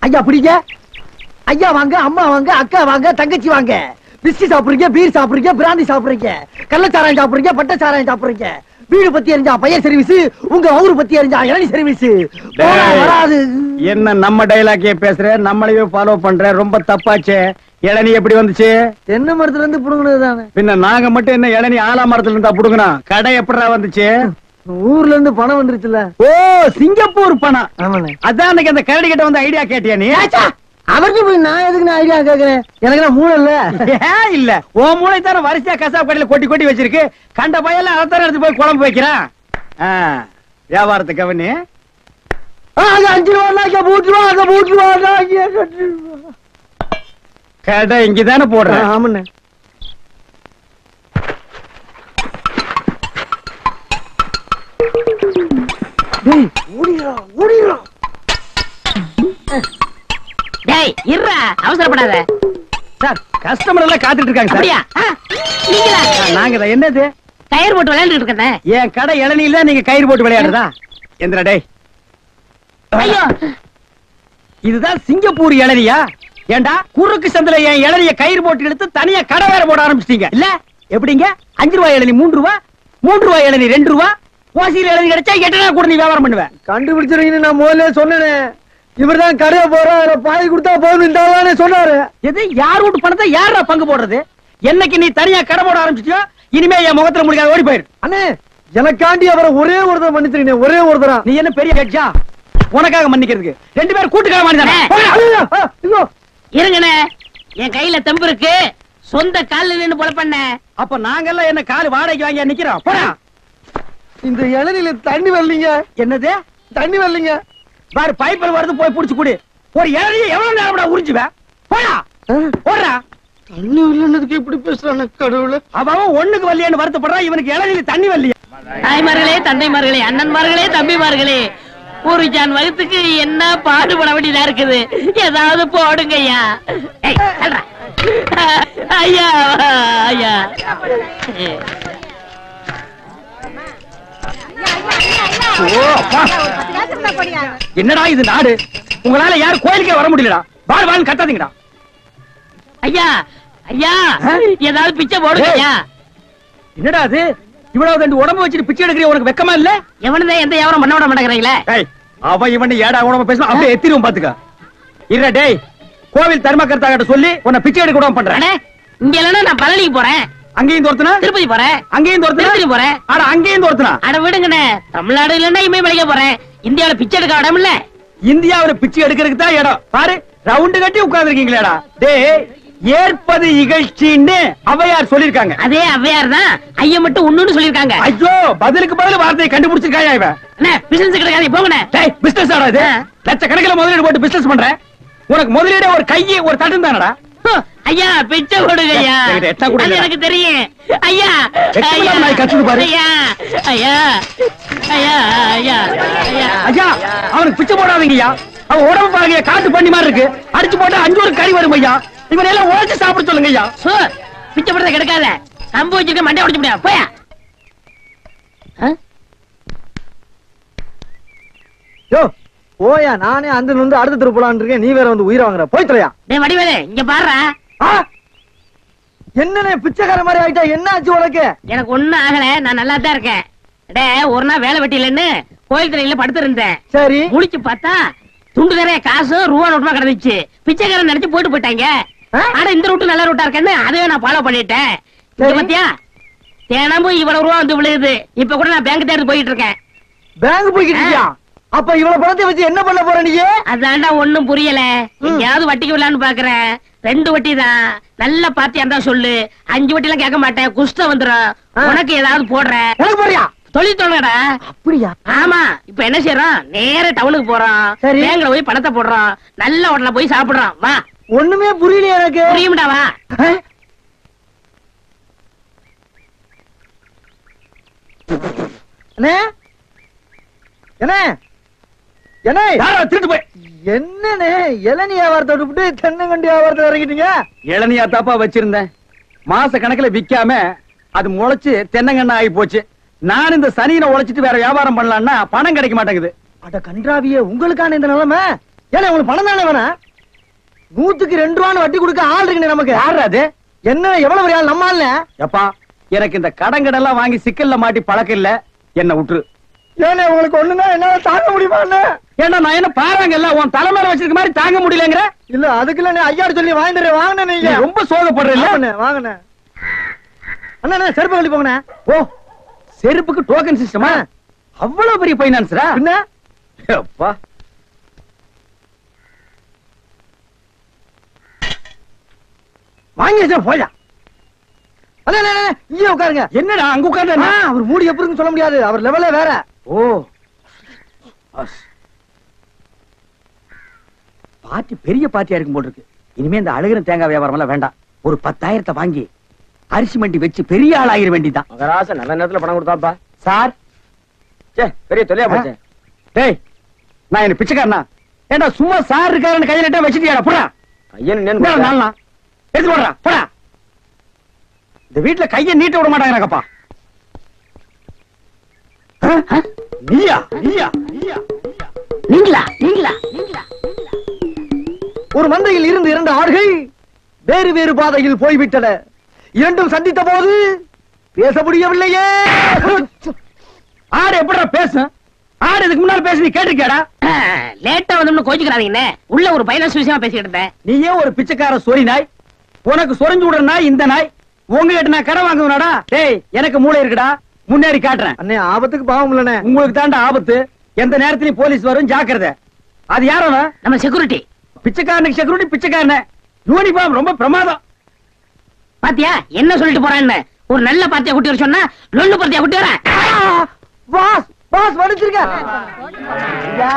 ஐயா பிடிங்க. ஐயா வாங்க, அம்மா வாங்க, அக்கா வாங்க, தங்கச்சி வாங்க. பிஸ்கி சாப்பிடுறீங்க, பீர் சாப்பிடுறீங்க, பிராந்தி சாப்பிடுறீங்க, கள்ளச்சாராயம் சாப்பிடுறீங்க, பட்டச்சாராயம் சாப்பிடுறீங்க. வீடு பத்தி எரிஞ்சா பையன் சர்வீஸ், உங்க ஊரு பத்தி எரிஞ்சா இளநீ சர்வீஸ். வராது. என்ன நம்ம டைலாக்கே பேசுற, நம்மளையே ஃபாலோ பண்ற, ரொம்ப தப்பாச்சே. இளநீ எப்படி வந்துச்சு? தென்னை மரத்துல இருந்து புடுங்கினது தானே. பின்ன நாங்க மட்டும் என்ன இளநீ ஆலா மரத்துல இருந்தா புடுங்கணும்? கடை எப்படா வந்துச்சு? ஊர்ல இருந்து பணம் வந்துருச்சுல. ஓ, சிங்கப்பூர் பணம். ஆமாண்ணே. அதான் அன்னைக்கு அந்த கரடி கிட்ட வந்து ஐடியா கேட்டியா நீ? அவருக்கு போய் நான் எதுக்கு நான் ஐடியா கேக்குறேன்? எனக்கு நான் மூளை இல்ல. இல்ல, ஓ மூளை தானே வரிசையா கசாப் கடையில கொட்டி கொட்டி வச்சிருக்கு. கண்ட பையெல்லாம் அதான் எடுத்து போய் குழம்பு வைக்கிறான். வியாபாரத்தை கவனி. 5 ரூபா கடை இங்கதானே போடுறேன். ஆமாண்ணே. அவசரப்படாத சார். கஸ்டமர் எல்லாம் காத்துட்டு இருக்காங்க சார். நாங்க என்னது கயிறு போட்டு விளையாண்டு இருக்கேன். என் கடை இளநீல நீங்க கயிறு போட்டு விளையாடுறதா? எந்திரா டேய். ஐயோ, இதுதான் சிங்கப்பூர் இளநியா? ஏண்டா குறுக்கு சந்தில என் இளநிய கயிறு போட்டு எடுத்து தனியா கடை வேற போட ஆரம்பிச்சிட்டீங்க இல்ல? எப்படிங்க? 5 ரூபாய் இளநீ 3 ரூபா, 3 ரூபாய் இளநீ 2 ரூபா, ஓசியில் இளநீ கிடைச்சா 8 நாள் கூட நீ வியாபாரம் பண்ணுவேன். கண்டுபிடிச்சிருக்கீங்க. நான் முதல்ல சொன்னேன், இவர்தான் கடையை போற பாய் கொடுத்தா போதும் சொன்னாரு. எது? யார் வீட்டு பணத்தை யாரா பங்கு போடுறது? என்னைக்கு நீ தனியா கடை போட ஆரம்பிச்சிட்டியோ இனிமே என் முகத்துல முடிக்காத, ஓடி போயிரு. அண்ணே, எனக்காண்டி அவரை ஒரே ஒருத்தர் மன்னிச்சிருக்கீங்க. ஒரே ஒருத்தரா? நீ என்ன பெரிய கட்சா உனக்காக மன்னிக்கிறதுக்கு? 2 பேரும் கூட்டுக்காக மன்னிச்சானே. இருங்கண்ணே, என் கையில தெம்பு இருக்கு. சொந்த கால்ல நின்னு போல பண்ண. அப்ப நாங்கெல்லாம் என்ன கால் வாடகைக்கு வாங்கி நிக்கிறோம்? போடா. இந்த இளநில தண்ணி வரலீங்க. என்னது தண்ணி வரலீங்க? பாரு, பைப்பில் வருது, போய் புடிச்சு குடி. ஒரு இளநியை எவ்வளவு நேரம் உறிஞ்சுவேன்? போடா போடா. தண்ணி வரலன்னதுக்கு இப்படி பேசுறானே கடவுளே. அவன் ஒண்ணுக்கு வரலையேன்னு வருத்தப்படுறான். இவனுக்கு இளநில தண்ணி வரலையா? தாய்மார்களே, தந்தைமார்களே, அண்ணன்மார்களே, தம்பிமார்களே, ஒரு ஜான் வகுத்துக்கு என்ன பாடுபட வேண்டியதா இருக்குது. ஏதாவது போடுங்க ஐயா. ஐயா ஐயா. என்னடா இது நாடு? உங்களால யாரும் கோயிலுக்கே வர முடியலடா. வாழ் வாழ் கத்தாதீங்கடா. ஐயா ஐயா, ஏதாவது பிச்சை போடுங்க ஐயா. என்னடா அது? இவ்வளவு ரெண்டு உடம்பு வச்சுட்டு பிச்சை எடுக்கிற உனக்கு வெக்கமா இல்ல? எவனதான் எந்த வியாபாரம் பண்ண விட மாட்டேங்கிறீங்களே. அவன் இவன் ஏடா உடம்பு பேசணும் அப்படியே எத்திரும் பாத்துக்க. இல்ல டேய், கோவில் தர்மகர்த்தா சொல்லி உன்னை பிச்சை எடுக்க விடாம பண்றேன். இங்க இல்லன்னா நான் பழனிக்கு போறேன். அங்கேயும் தோர்த்தனா? திருப்பதி போறேன். அங்கேயும் தோர்த்தனா? திருப்பதி போறேன். அட அங்கேயும் தோர்த்தனா? அட விடுங்கண்ணே, தமிழ்நாடு இல்லன்னா இமயமலைக்கு போறேன். இந்தியாவில பிச்சை எடுக்க இடம் இல்ல. இந்தியாவில பிச்சை எடுக்கிறதுக்கு தான் இடம். பாரு, ரவுண்டு கட்டி உட்கார்ந்து இருக்கீங்களேடா. டேய், ஏற்பது இகழ்ச்சின்னு அவையார் சொல்லிருக்காங்க. அதே அவையார் தான் ஐயா மட்டும் ஒண்ணுன்னு சொல்லிருக்காங்க. ஐயோ, பதிலுக்கு பதில் வார்த்தையை கண்டுபிடிச்சிருக்காயா இவன்? பிசினஸ் கிடைக்காது, போங்கண்ணே. டேய், பிசினஸ் ஆடா இது? லட்சக்கணக்கில் முதலீடு போட்டு பிசினஸ் பண்ற. உனக்கு முதலீடு ஒரு கையை ஒரு தட்டும் தானடா. ஐயா பிச்சை கொடுங்க ஐயா. எனக்கு தெரியும் ஐயா. ஐயா ஐயா ஐயா ஐயா ஐயா, அவனுக்கு பிச்சை போடாதீங்க ஐயா. அவன் உடம்பு பாருங்க, காட்டு பண்ணி மாதிரி இருக்கு. அடிச்சு போட்டா 5 ஒரு கறி வரும் ஐயா. இவன் எல்லாம் உழைச்சு சாப்பிட சொல்லுங்க ஐயா. பிச்சை போடுறத கிடைக்காத. கம்பு வச்சிருக்க மண்டை உடைச்சு முடியாது. போயா போயா. நானே அந்த வந்து அடுத்த தெரு போலான்னு இருக்கேன். நீ வேற வந்து உயிரை வாங்குற. போய் தொலையா. டேய் வடிவேலு, இங்க பாருடா. என்னனே பிச்சைக்கார மாதிரி ஆயிட்டா? என்ன ஆச்சு உனக்கு? எனக்கு ஒண்ணும் ஆகல, நான் நல்லா தான் இருக்கேன். டே, ஒரு நாள் வேலை வெட்டிலன்னு கோயில் தலையில படுத்து இருந்தேன். சரி, முழிச்சு பார்த்தா துண்டு நிறைய காசு ரூபா நோட்டுமா கிடந்துச்சு. பிச்சைக்காரன் நினைச்சு போயிட்டு போயிட்டாங்க. ஆனா இந்த ரூட்டு நல்ல ரூட்டா இருக்கேன்னு அதையே நான் ஃபாலோ பண்ணிட்டேன். பாத்தியா, தினமும் இவ்வளவு ரூபா வந்து விழுகுது. இப்ப கூட நான் பேங்க் தேடி போயிட்டு இருக்கேன். பேங்க் போய்கிட்டு இருக்கியா? அப்ப இவ்வளவு பணத்தை வச்சு என்ன பண்ண போற நீ? அதான்டா ஒண்ணும் புரியல. எங்கயாவது வட்டிக்கு விடலான்னு பாக்குறேன். 2 வட்டி தான். நல்ல பார்ட்டியா இருந்தா சொல்லு. 5 வட்டி எல்லாம் கேட்க மாட்டேன். குஷ்டம் வந்துடும். உனக்கு ஏதாவது போடுறேன். தொழில் தொடங்கடா. அப்படியா? ஆமா. இப்ப என்ன செய்யறோம்? நேர டவுனுக்கு போறோம். பேங்க்ல போய் பணத்தை போடுறோம். நல்ல ஹோட்டல்ல போய் சாப்பிடுறோம். வா. ஒண்ணுமே புரியல எனக்கு. புரியும்டா, வா. என்ன என்ன திருட்டு போய் என்னன்னு இளநீ வியாபாரத்தை விட்டு தென்னங்கண்டி வியாபாரத்தை இறங்கிட்டீங்க? இளநியா தாப்பா வச்சிருந்தேன். மாச கணக்குல விக்காம அது முளைச்சு தென்னங்கண்ணா ஆகி போச்சு. நான் இந்த சனியில உழைச்சிட்டு வேற வியாபாரம் பண்ணலாம்னா பணம் கிடைக்க மாட்டேங்குது. அட கன்றாவியே, உங்களுக்கான இந்த நிலைமை ஏன்னா உங்களுக்கு பணம் தானே வேணா? 100க்கு 2 ரூபான்னு வட்டி கொடுக்க ஆள் இருக்கு நமக்கு. யாரு அது? என்ன எவ்வளவு பெரிய ஆள்? நம்ம ஆள்ல. எப்பா எனக்கு இந்த கடங்கடெல்லாம் வாங்கி சிக்கல்ல மாட்டி பழக்கம் இல்ல, என்ன விட்டுரு. ஏன்னா உங்களுக்கு ஒண்ணுன்னா என்னால தாங்க முடியுமா? ஏன்னா நான் என்ன பாருங்கல்ல உன் தலைமையில வச்சிருக்க மாதிரி தாங்க முடியலங்கிற. இல்ல அதுக்குள்ள ஐயாரு சொல்லி வாங்கினேன். நீங்க ரொம்ப சோகப்படுறீங்க. வாங்கினேன் அண்ணா. செருப்பு கழட்டி போங்கண்ணே. ஓ, செருப்புக்கு டோக்கன் சிஸ்டமா? அவ்வளவு பெரிய பைனான்ஸரா? என்ன அப்பா வாங்கி வச்சா போயா. இங்கே உட்காருங்க. என்னடா அங்க உட்கார்ந்து? அவர் மூடி எப்படின்னு சொல்ல முடியாது, அவர் லெவலே வேற. ஓ, பார்ட்டி பெரிய பார்ட்டியா இருக்கும் போல இருக்கு. இனிமே இந்த அழுகிற தேங்காய் வியாபாரம் எல்லாம் வேண்டாம். ஒரு 10,000 வாங்கி அரிசி மண்டி வச்சு பெரிய ஆள் ஆகிற வேண்டிதான். மகராச நல்ல நேரத்துல பணம் கொடுத்தாப்பா. சார் பெரிய தொல்லையா போச்சு. டேய் நான் என்ன பிச்சைக்காரனா? ஏண்டா சும்மா சார் இருக்காருன்னு கையில நட்டா வச்சிட்டியாடா? போடா கையன் எடுத்து போடுறா போடா. இந்த வீட்டுல கைய நீட்ட விட மாட்டாங்கப்பா. நீயா நீயா நீயா நீங்களா? ஒரு மந்தையில் இருந்து 2 ஆடுகள் வேறு வேறு பாதையில் போய்விட்டன. இரண்டும் சந்தித்த போது பேச முடியவில்லையே. ஆடு எப்படா பேசும்? ஆடு இதுக்கு முன்னால பேசி நீ கேட்டிருக்கியாடா? லேட்டா வந்து கோச்சுக்கிறாதீங்கண்ணே. உள்ள ஒரு பைனான்ஸ் விஷயமா பேசிக்கிட்டு இருந்தேன். நீயே ஒரு பிச்சைக்கார சொறி நாய். உனக்கு சொரிஞ்சு விடுற நாய் இந்த நாய். உங்ககிட்ட நான் கடை வாங்குவேனாடா? டேய் எனக்கு மூளை இருக்குடா, முன்னேறி காட்டுறேன். அண்ணே ஆபத்துக்கு பாவம் இல்லனே. உங்களுக்கு தாண்டா ஆபத்து. எந்த நேரத்திலயும் போலீஸ் வரும், ஜாக்கிரதை. அது யாரோ? நம்ம செக்யூரிட்டி. பிச்சைக்காரனுக்கு செக்யூரிட்டி பிச்சைக்காரன. யூனிஃபார்ம் ரொம்ப பிரமாதம். பாத்தியா என்ன சொல்லிட்டு போறான்னு? ஒரு நல்ல பார்ட்டியா கூட்டி வர சொன்னா லொல்லு பார்ட்டியா கூட்டி வர. பாஸ் பாஸ் வடிச்சிருக்க. ஐயா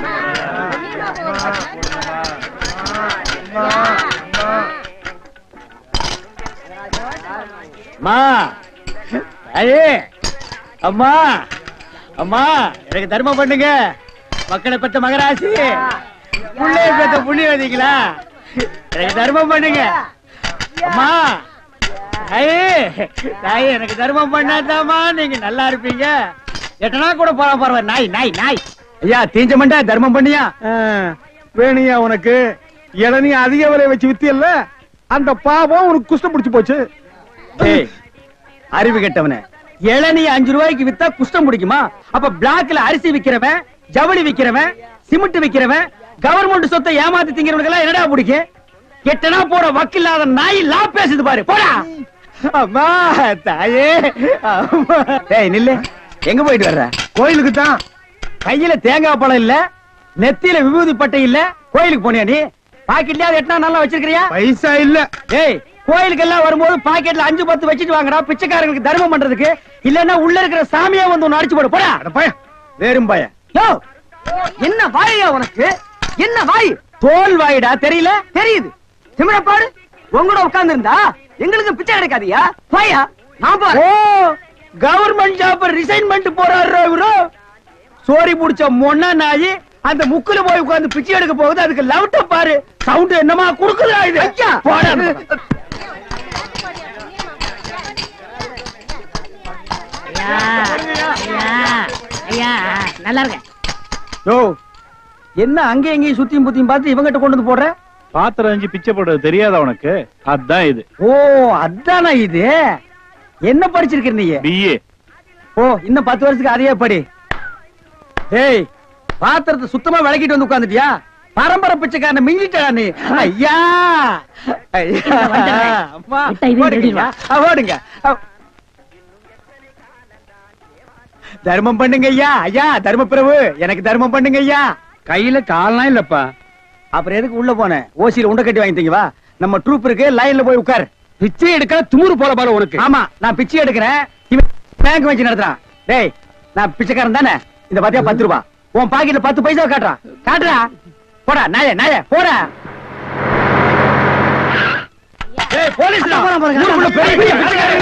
அம்மா ஐயே அம்மா அம்மா எனக்கு தர்மம் பண்ணுங்க. மக்களை பெற்ற மகராசி, புள்ளைய பெற்ற புண்ணியவதிங்களா, எனக்கு தர்மம் பண்ணுங்க. அம்மா ஐயே தாயே எனக்கு தர்மம் பண்ணாதாமா நீங்க நல்லா இருப்பீங்க. எட்டனா கூட போற பரவாயில்ல. நாய் நாய் நாய். ஐயா தீஞ்ச மண்டா தர்மம் பண்ணியா? வேணியா உனக்கு இளநீ அதிக விலை வச்சு வித்தியல்ல, அந்த பாவம் உனக்கு குஷ்டம் பிடிச்சு போச்சு. ஏய் அறிவு கெட்டவனே, இளநீ 5 ரூபாய்க்கு வித்தா குஷ்டம் பிடிக்குமா? அப்ப பிளாக்ல அரிசி விக்கிறவன், ஜவுளி விக்கிறவன், சிமெண்ட் விக்கிறவன், கவர்மெண்ட் சொத்தை ஏமாத்தி திங்கிறவனுக்கு எல்லாம் என்னடா பிடிக்கும்? எட்டனா போற வக்கில்லாத நாய் லா பேசுது பாரு. போடா. அம்மா தாயே அம்மா. டேய் நில்லு. எங்க போயிட்டு வர்ற? கோயிலுக்கு தான். கையில தேங்காய் பழம் இல்ல, நெத்தியில விபூதி பட்டை இல்ல, கோயிலுக்கு போனியா நீ? பாக்கெட்லயா எட்டனா நல்லா வச்சிருக்கிறியா? பைசா இல்ல. ஏய் கோயிலுக்கு எல்லாம் வரும்போது பாக்கெட்ல 5-10 வச்சிட்டு வாங்கடா, பிச்சைக்காரங்களுக்கு தர்மம் பண்றதுக்கு. இல்லன்னா உள்ள இருக்கிற சாமியா வந்து ஒன்னு அடிச்சு போடு. போடா வேறும் பய. என்ன வாயா உனக்கு? என்ன வாய்? தோல் வாயிடா. தெரியல? தெரியுது. திமிரப்பாடு உங்களோட உட்கார்ந்து இருந்தா எங்களுக்கு பிச்சை கிடைக்காதியா? வாயா நான் பாரு. ஓ கவர்மெண்ட் ஜாப் ரிசைன்மெண்ட் போறாரு இவரு. சோரி புடிச்ச மொன்னா நாயி அந்த முக்குல போய் உட்கார்ந்து பிச்சை எடுக்க போகுது. அதுக்கு லவுட்ட பாரு. சவுண்ட் என்னமா குடுக்குதா இது? ஐயா போடா. ஐயா நல்லா இருக்க. யோ என்ன அங்க எங்கேயும் சுத்தியும் புத்தியும் பார்த்து இவங்கிட்ட கொண்டு வந்து போடுற? பாத்திரம் அஞ்சு பிச்சை போடுறது தெரியாதா உனக்கு? அதான் இது. ஓ அதானா இது? என்ன படிச்சிருக்க நீ? பிஏ. ஓ இன்னும் 10 வருஷத்துக்கு அதையே படி. ஏய் பாத்திரத்தை சுத்தமா விளக்கிட்டு வந்து உட்கார்ந்துட்டியா? பரம்பரை பிச்சைக்காரன் மிஞ்சிட்டா நீ. ஐயா அம்மா ஓடுங்க. தர்மம் பண்ணுங்க ஐயா. ஐயா தர்ம பிரபு எனக்கு தர்மம் பண்ணுங்க ஐயா. கையில கால்லாம் இல்லப்பா. அப்புறம் எதுக்கு உள்ள போன? ஓசியில உண்டை கட்டி வாங்கிட்டீங்க. வா நம்ம ட்ரூப் இருக்கு, லைன்ல போய் உட்கார். பிச்சை எடுக்க துமுறு போல பாரு உனக்கு. ஆமா நான் பிச்சை எடுக்கிறேன், இவன் பேங்க் வச்சு நடத்துறான். டேய் நான் பிச்சைக்காரன் தானே? இந்த பாத்தியா 10 ரூபாய் உன் பாக்கெட்ல 10 பைசா காட்டுறான். காட்டுறா. போடா நாயே நாயே போடா. ஏய் போலீஸ் ஊருக்குள்ள பெரிய பெரிய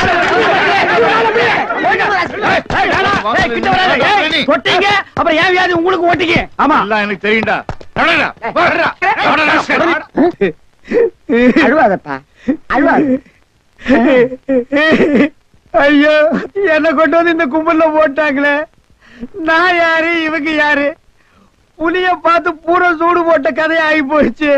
தொட்டீங்க அப்புறம் ஏன் வியாதி உங்களுக்கு ஓட்டிங்க? ஆமா எனக்கு தெரியும்டா. அழுவாதப்பா அழுவாது. ஐயோ என்ன கொண்டு வந்து இந்த கும்பல்ல போட்டாங்களே. நான் யாரு இவங்க யாரு? புலிய பார்த்து பூரா சூடு போட்ட கதையா ஆகி போயிடுச்சு.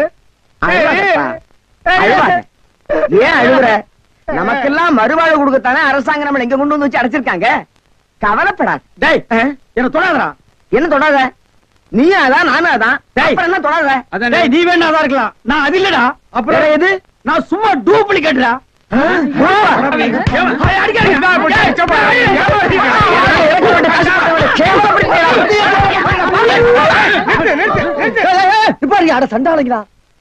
ஏன் அழுகுற? நமக்கெல்லாம் மறுவாழ்வு கொடுக்கத்தானே அரசாங்கம் நம்ம எங்க கொண்டு வந்து வச்சு அடைச்சிருக்காங்க. கவலைப்படாது. டேய் என்ன தொடாதடா. என்ன தொடாத? நீ அதான் நானும் அதான். என்ன தொடாத? டேய் நீ வேணா அதான் இருக்கலாம், நான் அது இல்லடா. அப்புறம் எது? நான் சும்மா டூப்ளிகேட்டா. சண்டாளங்களா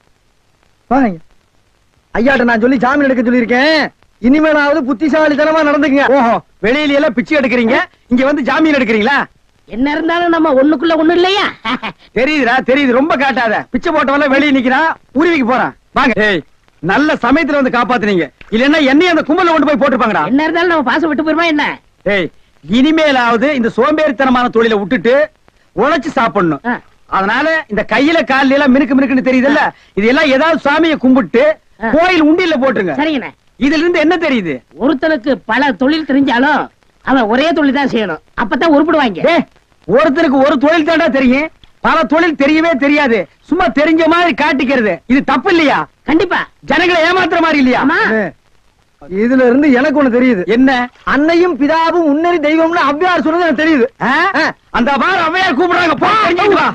ஐயாட்ட நான் சொல்லி ஜாமீன் எடுக்க சொல்லியிருக்கேன். இனிமேலாவது புத்திசாலித்தனமா நடந்துங்க. ஓஹோ, வெளியில எல்லாம் பிச்சை எடுக்கிறீங்க, இங்க வந்து ஜாமீன் எடுக்கிறீங்களா? என்ன இருந்தாலும் நம்ம ஒண்ணுக்குள்ள ஒண்ணு இல்லையா? தெரியுதுடா தெரியுது, ரொம்ப காட்டாத. பிச்சை போட்டவன வெளியே நிக்கிறான், உருவிக்கு போறான். வாங்க. ஏய், நல்ல சமயத்துல வந்து காப்பாத்துனீங்க, இல்லன்னா என்னையும் அந்த கும்பல கொண்டு போய் போட்டுருப்பாங்கடா. என்ன இருந்தாலும் நம்ம பாசம் விட்டு போயிருமா என்ன? ஏய், இனிமேலாவது இந்த சோம்பேறித்தனமான தொழிலை விட்டுட்டு உழைச்சு சாப்பிடணும். அதனால இந்த கையில கால்ல எல்லாம் மினுக்கு மினுக்குன்னு தெரியுதுல்ல, இதெல்லாம் ஏதாவது சாமியை கும்பிட்டு கோயில் உண்டியில போட்டுருங்க. சரிங்கண்ணே. இதுல இருந்து என்ன தெரியுது? ஒருத்தனுக்கு பல தொழில் தெரிஞ்சாலும் அவன் ஒரே தொழில் தான் செய்யணும், அப்பதான் உருப்பிடுவாங்க. ஒருத்தருக்கு ஒரு தொழில் தாண்டா தெரியும், பல தொழில் தெரியவே தெரியாது. சும்மா தெரிஞ்ச மாதிரி காட்டிக்கிறது இது தப்பு இல்லையா? கண்டிப்பா. ஜனங்களை ஏமாத்துற மாதிரி இல்லையா? இதுல இருந்து எனக்கு ஒண்ணு தெரியுது. என்ன? அன்னையும் பிதாவும் முன்னறி தெய்வம்னு அவ்வையார் சொன்னது எனக்கு தெரியுது. அந்த பார் அவ்வையார் கூப்பிடுறாங்க, போ தெரிஞ்சிட்டு வா.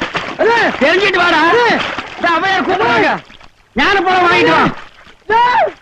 தெரிஞ்சிட்டு வாடா. அவ்வையார் கூப்பிடுறாங்க, ஞான பழம் வாங்கிட்டு வா.